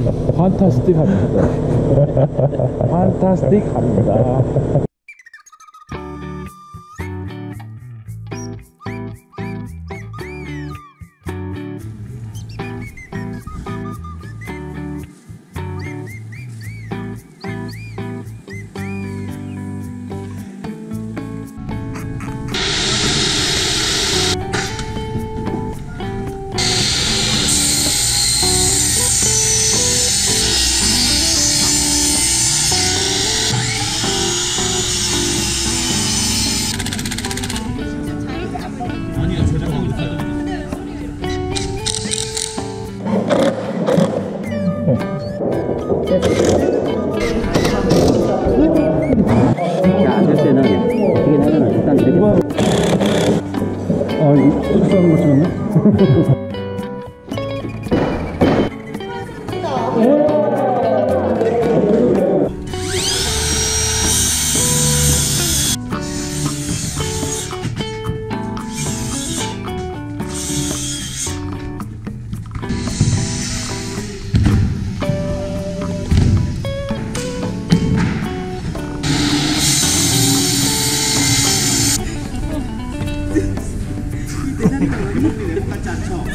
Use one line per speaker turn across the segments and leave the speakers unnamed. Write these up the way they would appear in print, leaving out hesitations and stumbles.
판타스틱 합니다. 판타스틱 합니다.
앉을 때는 어떻게 하면 일단 이렇게
이거 축소하는 거 찍었네?
똑같지 않죠?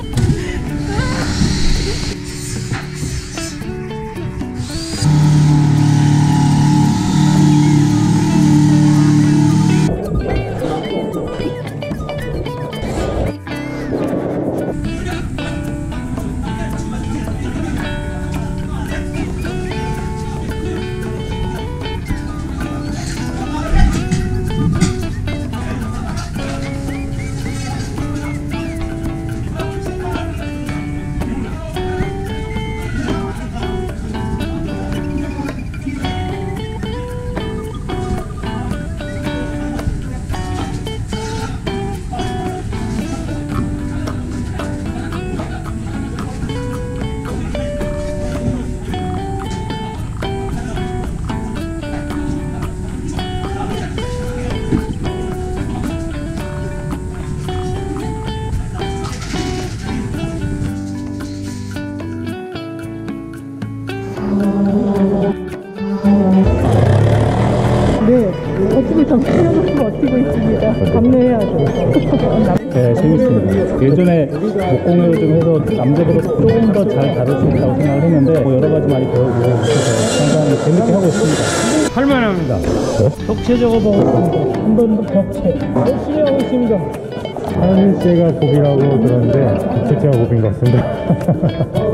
네, 버티고 정신을 버티고 있습니다. 감내해야죠.
네, 재밌습니다. 예전에 목공을 좀 해서 남들보다 조금 더 잘 다룰 수 있다고 생각을 했는데 여러 가지 많이 배우고 그래서 상당히 재밌게 하고 있습니다. 할만합니다. 벽체 적어보겠습니다. 한 번 더 벽체. 열심히 하고 있습니다. 하늘 씨가 고비라고 들었는데 벽체가 고비인 것 같습니다.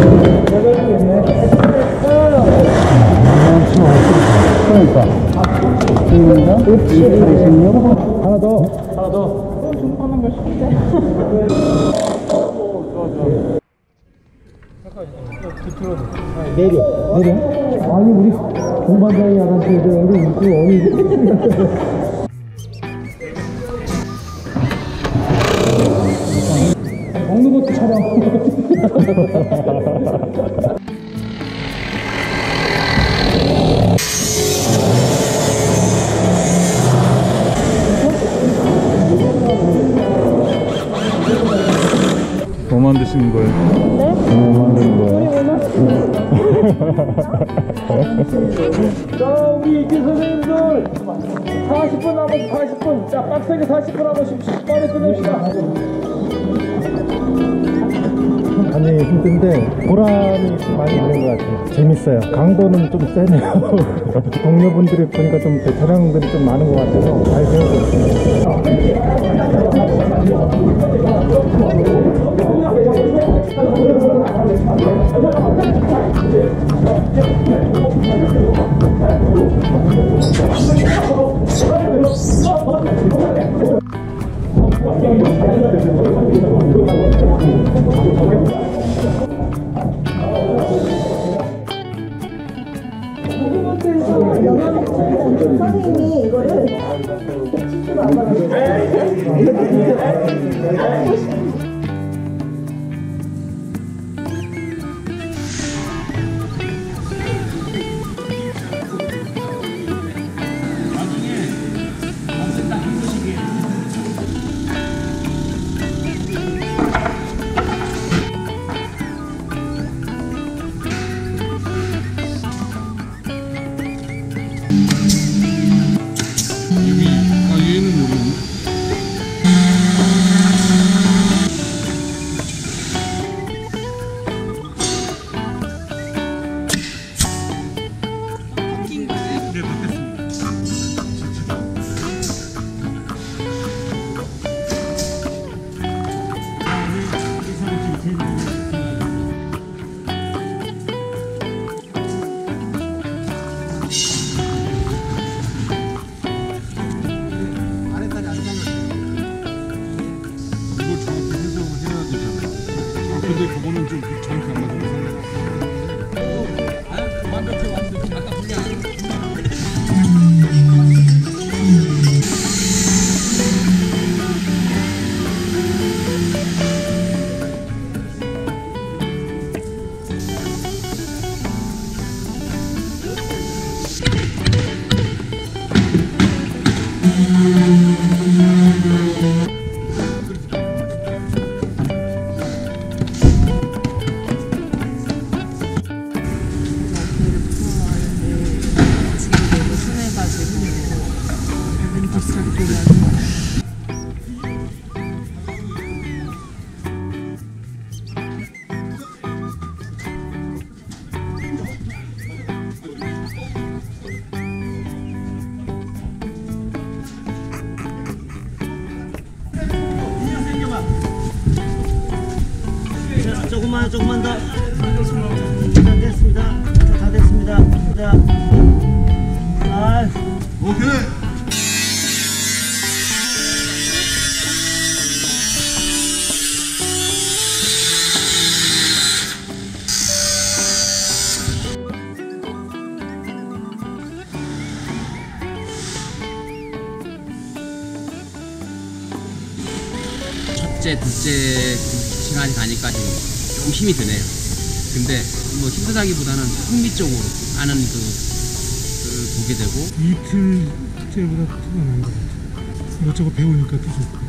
그러니까 56 하나 더
좀 하는 거 쉽대.
내려 아니 우리 동반장이 아가씨들 여기 있고 어디 먹는 것도 촬영. 뭐 만드시는 거예요?
네?
뭐 만드는 거예요? 자, 우리 이기 선생님들 40분 남았어. 40분. 자, 빡세게 40분 남았으면 10분에 끝냅시다.
아니 힘든데 보람이 많이 있는 것 같아요. 재밌어요. 강도는 좀 세네요. 동료분들이 보니까 좀 베테랑들이 좀 많은 것 같아서 잘 배우고 있습니다.
선생님이 이거를 치즈로 안
근데 그거는 좀 정확히 안 맞아요.
조금만 더. 자, 됐습니다. 자, 다 됐습니다. 자,
오케이.
첫째, 둘째 시간이 가니까 좀 힘이 드네요. 근데 뭐 힘들다기보다는 흥미적으로 하는 그걸 보게 되고.
이틀째보다 티가 나는 것 같아요. 이것저것 배우니까 또 좋고.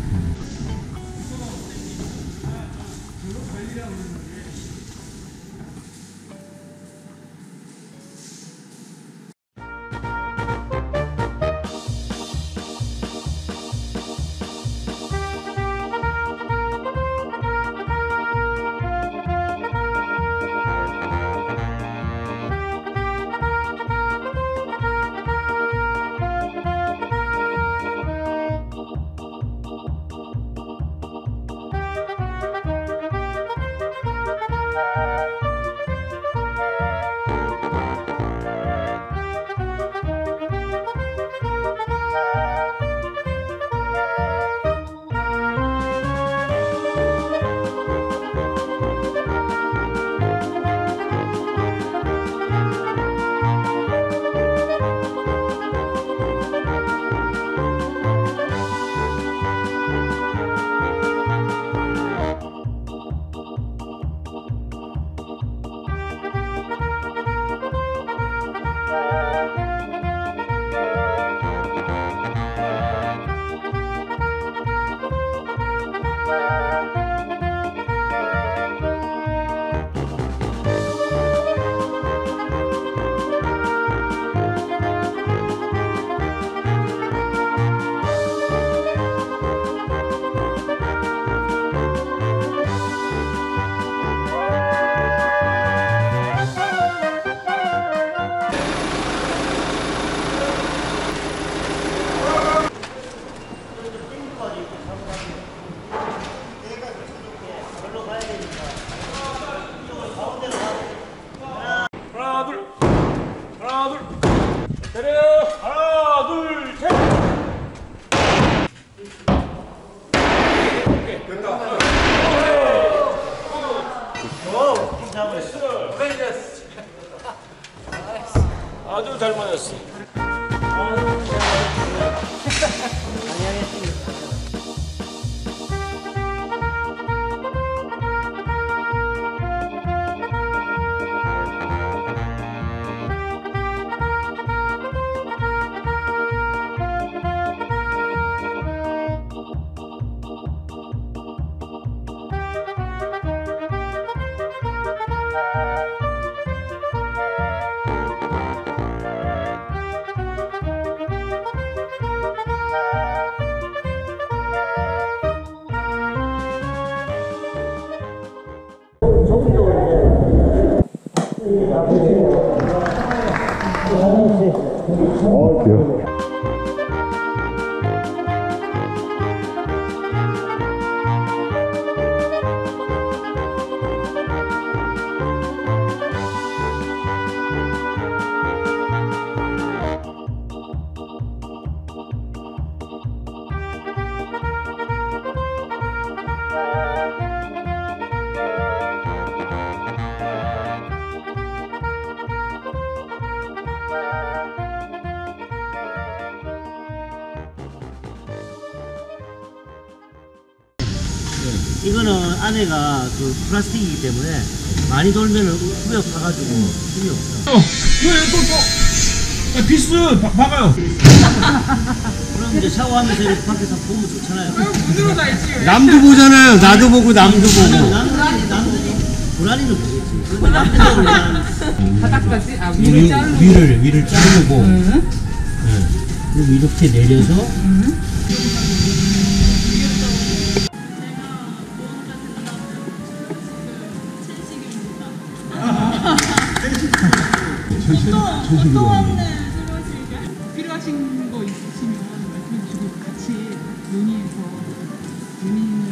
아주 잘 맞았어.
이거는 안에가 그 플라스틱이기 때문에 많이 돌면은 후벼 파가지고 힘이 없어.
비스 박아요.
그럼 이제 샤워하면서 이렇게 밖에서 보면 좋잖아요.
남도 보잖아요. 나도 보고 남도 보고.
나는 고라니는 보겠지. 남들은
바닥까지? 아, 위를 자르고.
위를 자르고. 그리고 이렇게 내려서.
필요하신 거 있으시면 말씀해 주시고 같이 논의해서 본인을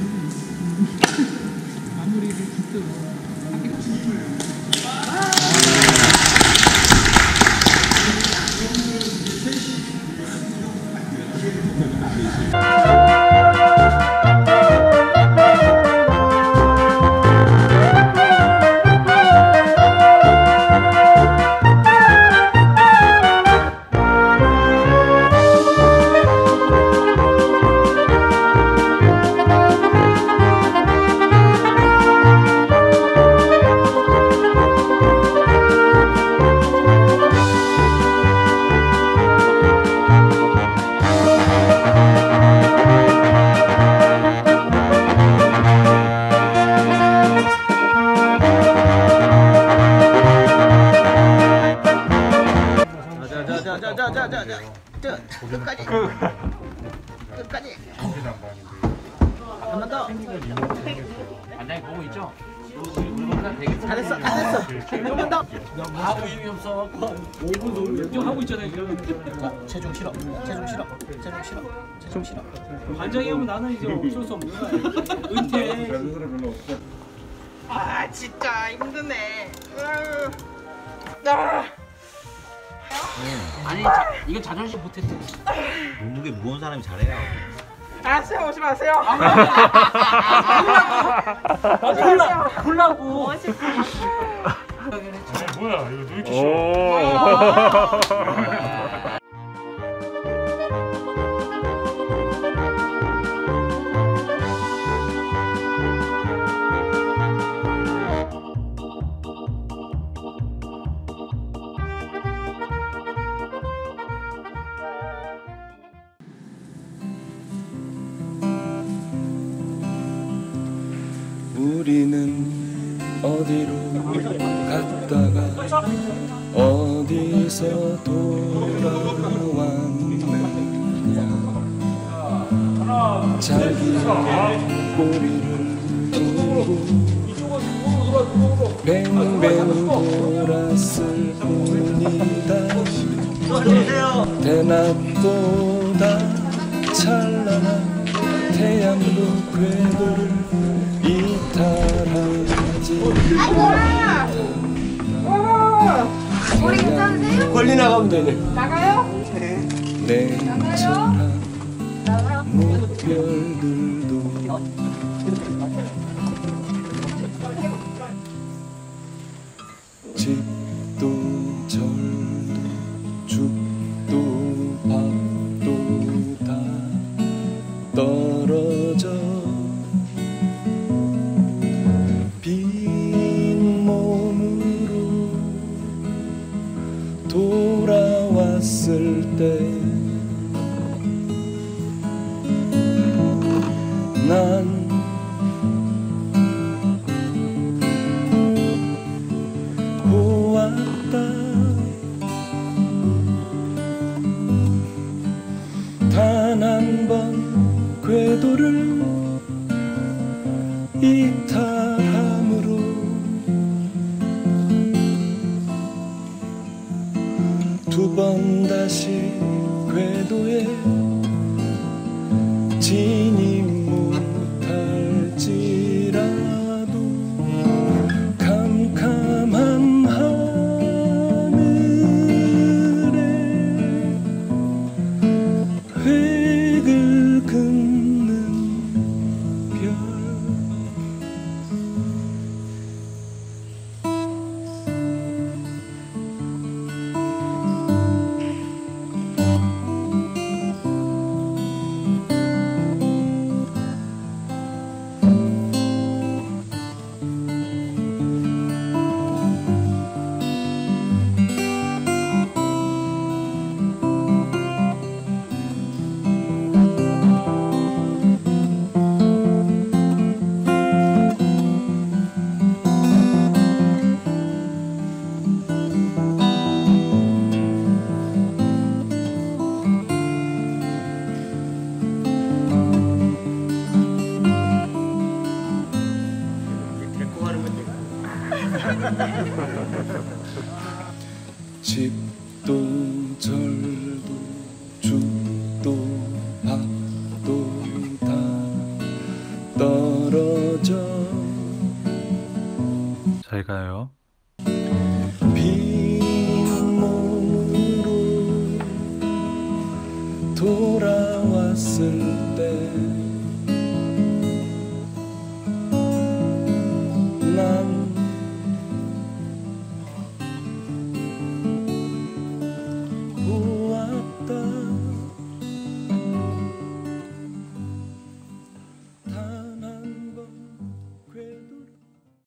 마무리를 짓도록 하겠습니다.
끝까지. 한 번 더.
반장이 보고 있죠?
잘했어. 조금만 더.
아무 의미 없어. 5분 하고 있잖아요.
체중 실어.
반장이 하면 나는 이제 어쩔 수 없는 거야. 은퇴.
아, 진짜 힘드네.
아니 이건 자존심 못했어.
몸무게 무거운 사람이 잘해요.
알았어요, 오지 마세요.
콜라고.
뭐야 이거 왜 이렇게 쉬워?
우리는 어디로 갔다가 어디서 돌아왔느냐 자기의 꼬리를 두고 뱅뱅 돌았을 뿐이다 대낮보다 찬란한 태양도 궤도를 이탈하지
머리 괜찮으세요?
권리 나가면 되네
나가요?
냉철한 무별들도 집도 절도 죽도 밥도 다 떨어져 빈 몸으로 돌아왔을 때 난
하는 건데.
집도 절도 죽도 밥도 다 떨어져
잘 가요.
빈 몸으로 돌아왔을 때